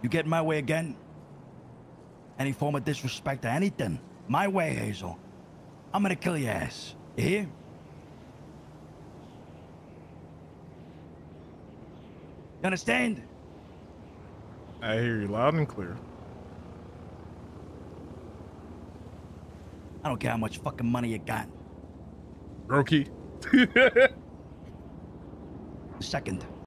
You get in my way again? Any form of disrespect or anything? My way, Hazel. I'm gonna kill your ass. You hear? You understand? I hear you loud and clear. I don't care how much fucking money you got. Brokey. Second.